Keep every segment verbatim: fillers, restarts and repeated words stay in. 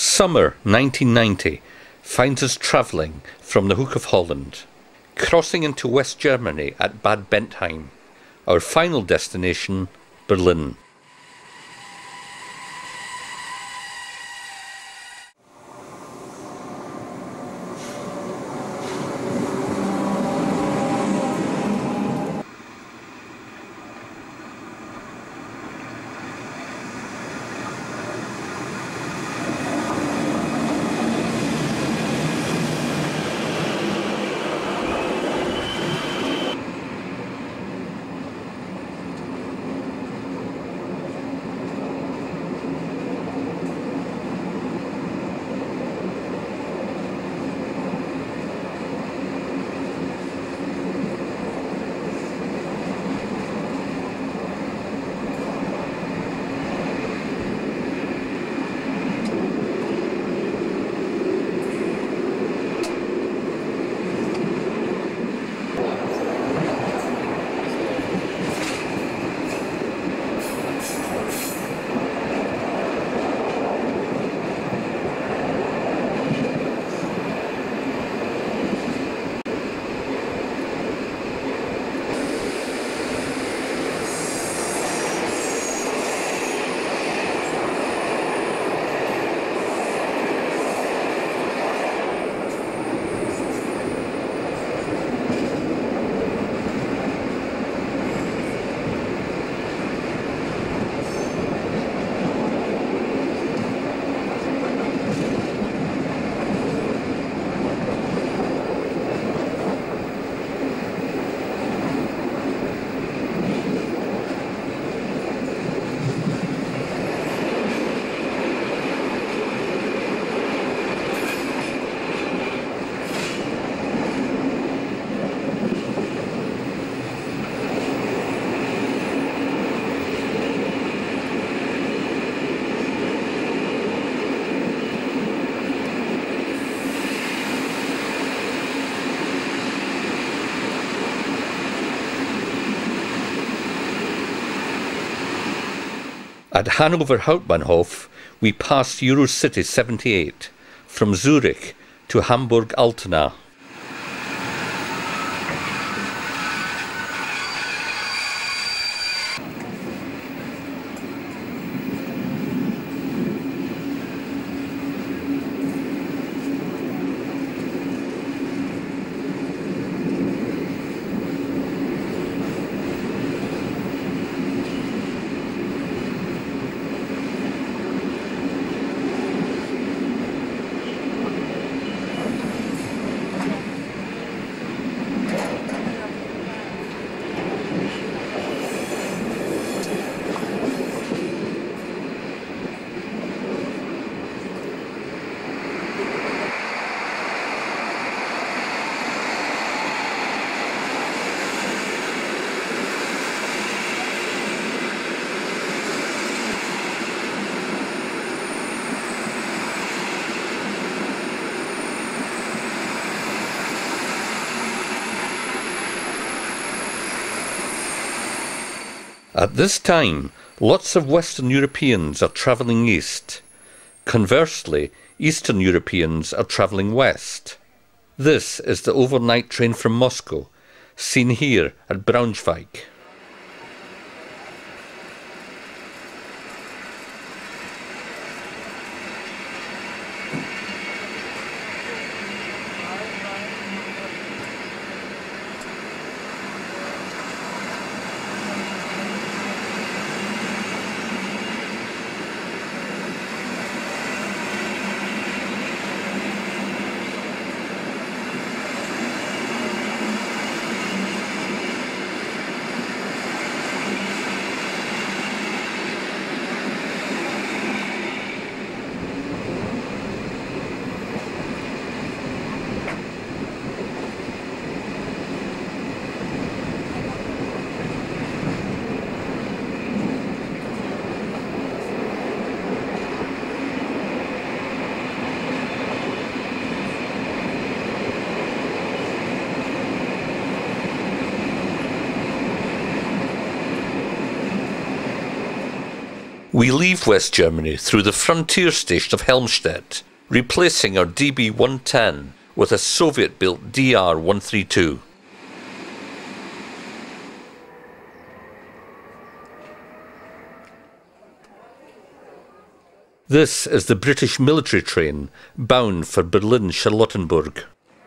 Summer nineteen ninety finds us travelling from the Hook of Holland, crossing into West Germany at Bad Bentheim, our final destination, Berlin. At Hanover Hauptbahnhof, we passed Eurocity seventy-eight from Zurich to Hamburg-Altona. At this time, lots of Western Europeans are travelling east. Conversely, Eastern Europeans are travelling west. This is the overnight train from Moscow, seen here at Braunschweig. We leave West Germany through the frontier station of Helmstedt, replacing our D B one ten with a Soviet-built D R one thirty-two. This is the British military train bound for Berlin-Charlottenburg.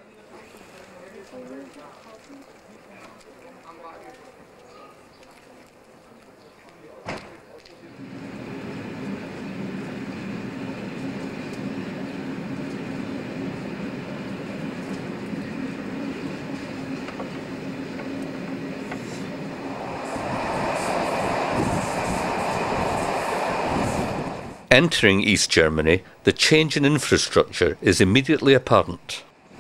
Entering East Germany, the change in infrastructure is immediately apparent.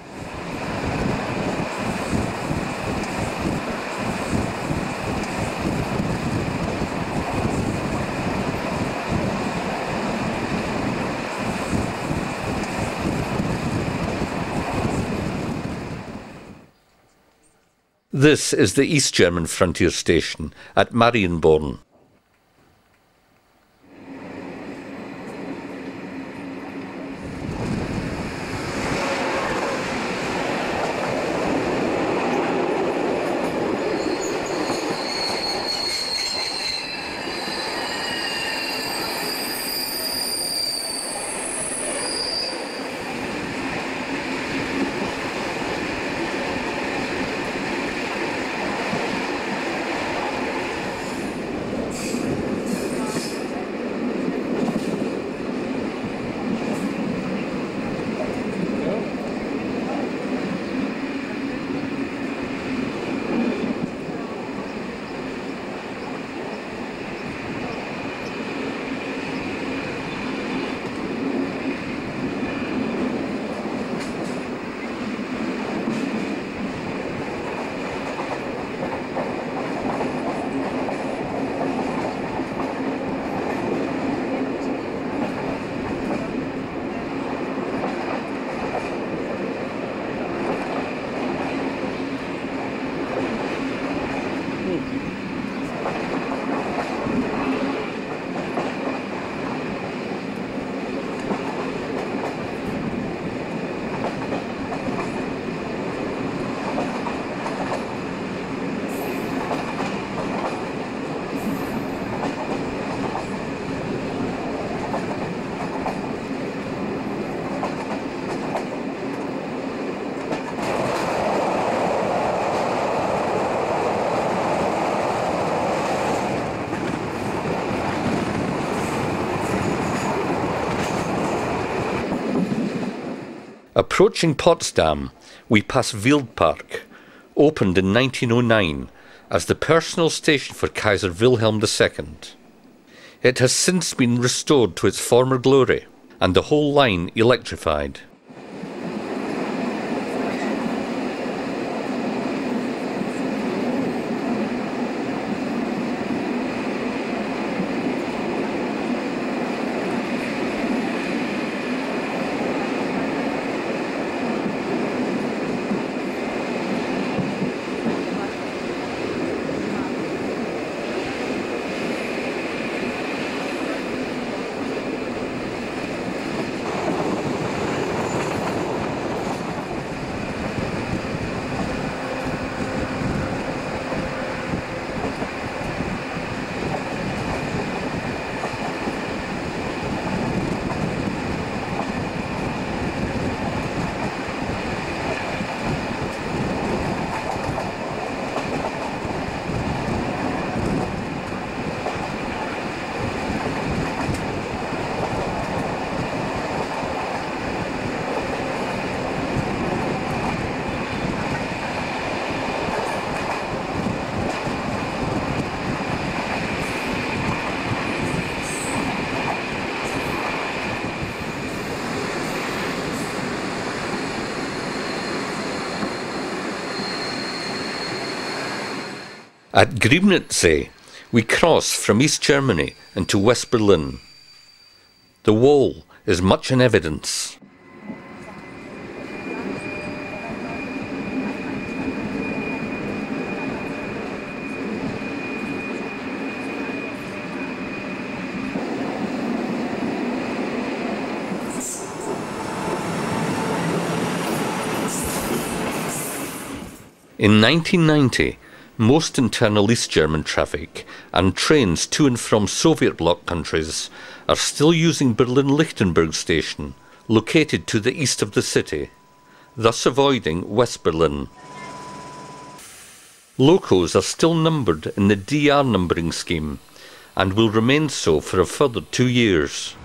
This is the East German frontier station at Marienborn. Approaching Potsdam, we pass Wildpark, opened in nineteen oh nine as the personal station for Kaiser Wilhelm the Second. It has since been restored to its former glory, and the whole line electrified. At Griebnitze, we cross from East Germany into West Berlin. The wall is much in evidence. In nineteen ninety, most internal East German traffic and trains to and from Soviet bloc countries are still using Berlin-Lichtenberg station, located to the east of the city, thus avoiding West Berlin. Locos are still numbered in the D R numbering scheme and will remain so for a further two years.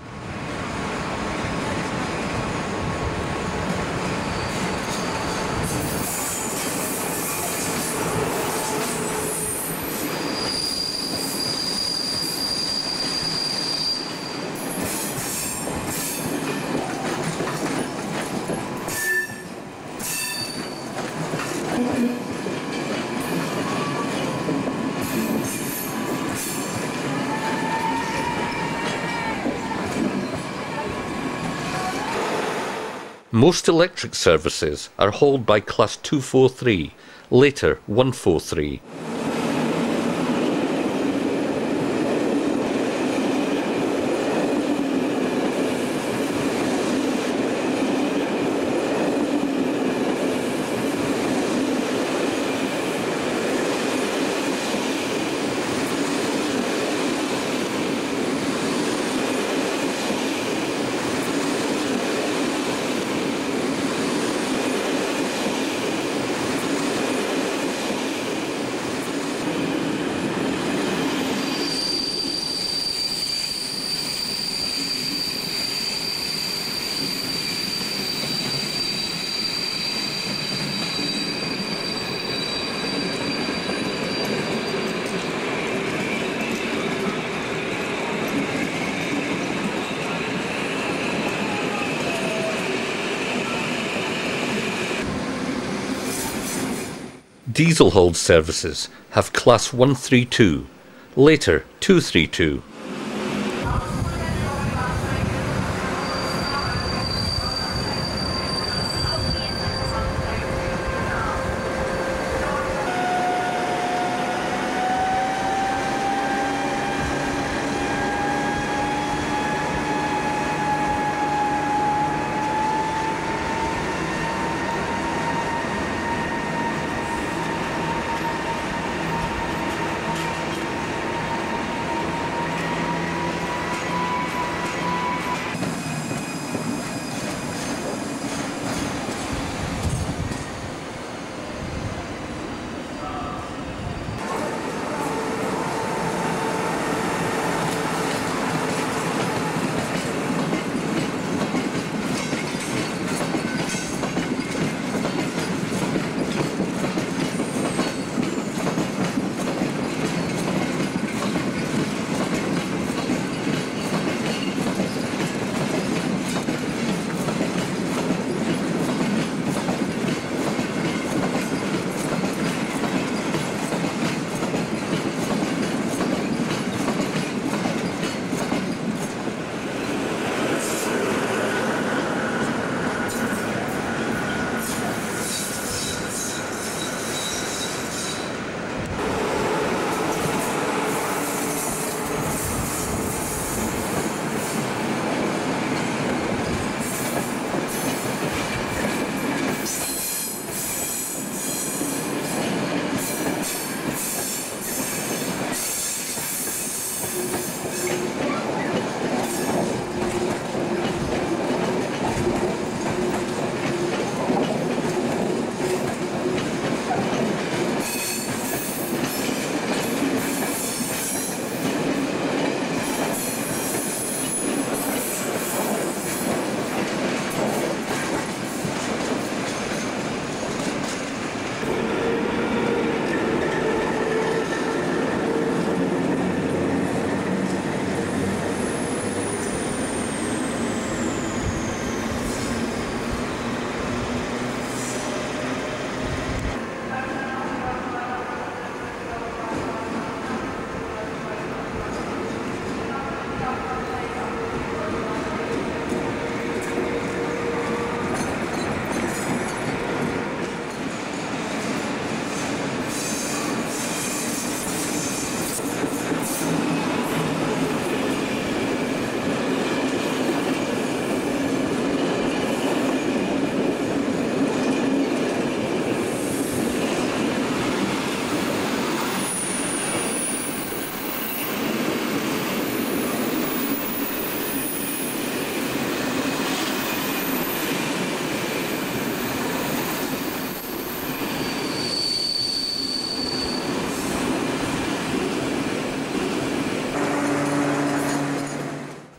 Most electric services are hauled by Class two forty-three, later one forty-three. Diesel-hauled services have Class one thirty-two, later two thirty-two.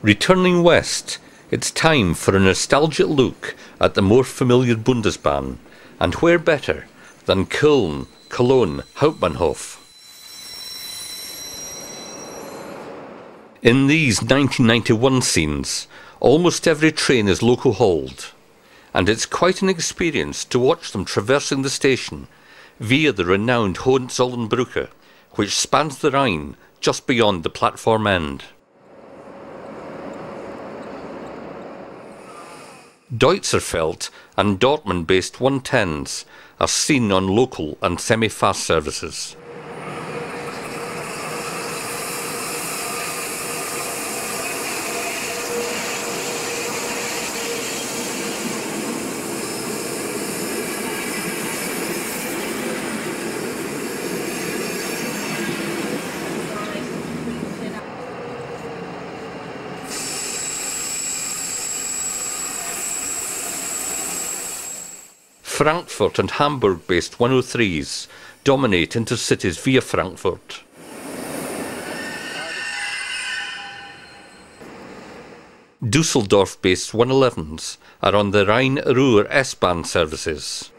Returning west, it's time for a nostalgic look at the more familiar Bundesbahn, and where better than Köln, Cologne, Hauptbahnhof. In these nineteen ninety-one scenes, almost every train is loco-hauled, and it's quite an experience to watch them traversing the station via the renowned Hohenzollernbrücke, which spans the Rhine just beyond the platform end. Deutzerfeld and Dortmund-based one tens are seen on local and semi-fast services. Frankfurt and Hamburg-based one oh threes dominate intercities via Frankfurt. Düsseldorf-based one elevens are on the Rhine-Ruhr S-Bahn services.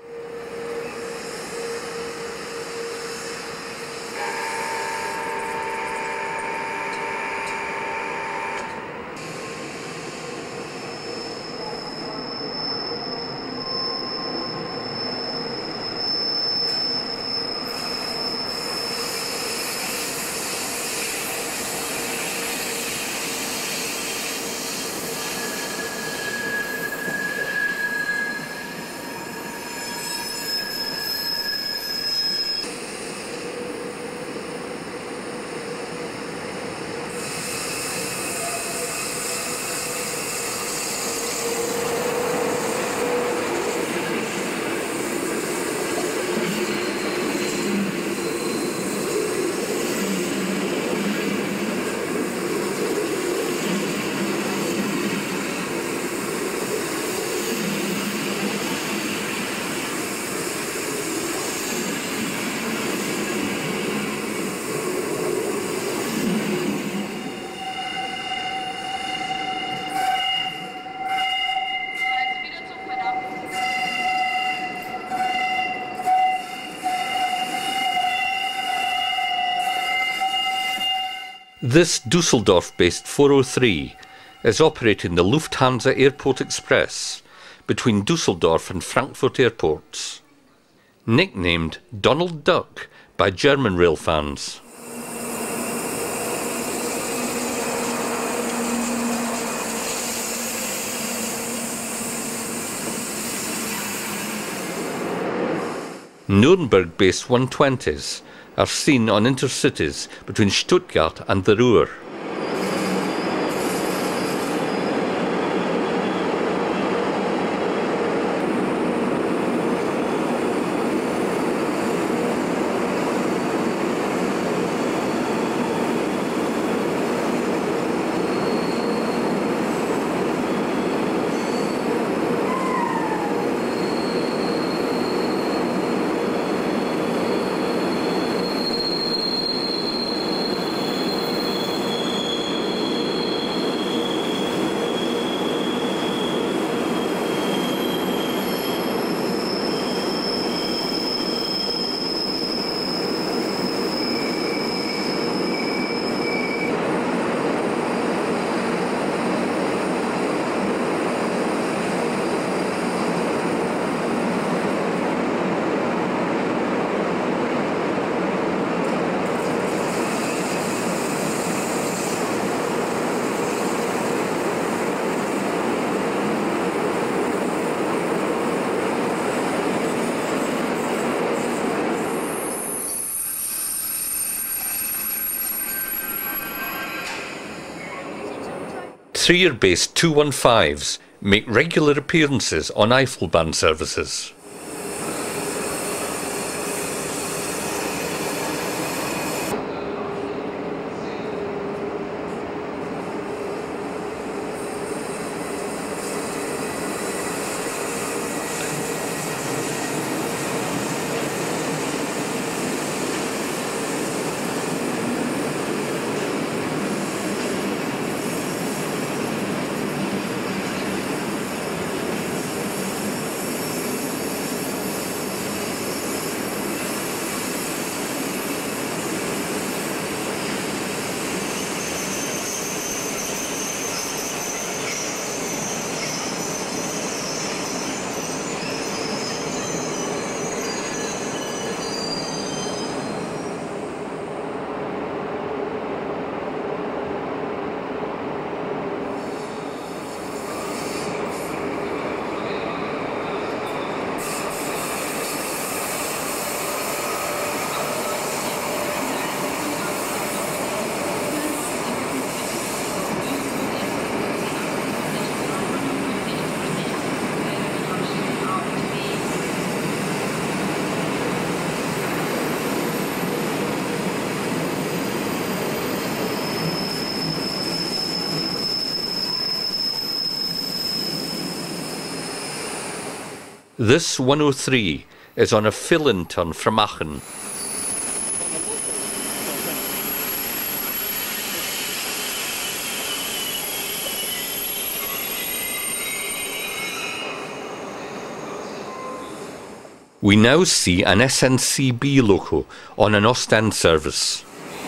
This Düsseldorf-based four oh three is operating the Lufthansa Airport Express between Düsseldorf and Frankfurt airports. Nicknamed Donald Duck by German rail fans. Nuremberg-based one twenties are seen on intercities between Stuttgart and the Ruhr. Trier-based two fifteens make regular appearances on Eifelbahn services. This one oh three is on a fill-in turn from Aachen. We now see an S N C B loco on an Ostend service.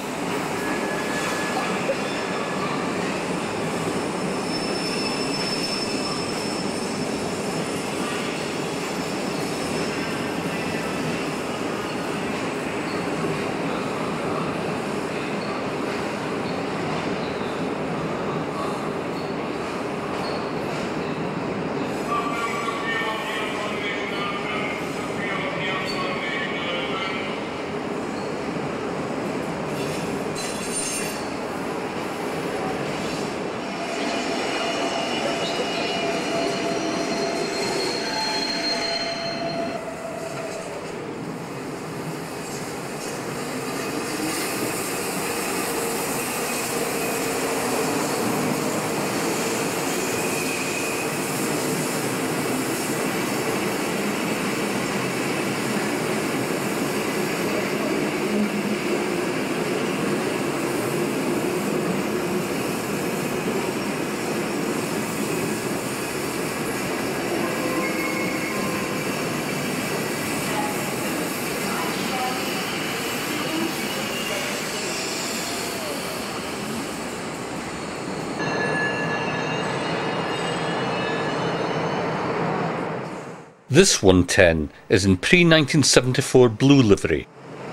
This one ten is in pre nineteen seventy-four blue livery.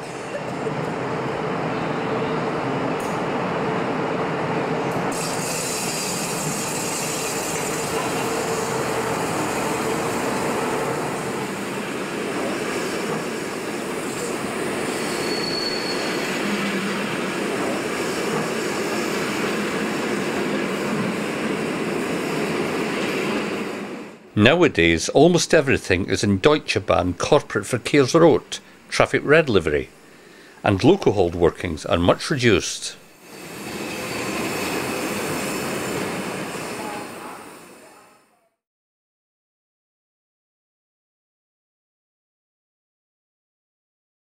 Nowadays, almost everything is in Deutsche Bahn corporate Verkehrsrot, traffic red livery, and local hold workings are much reduced.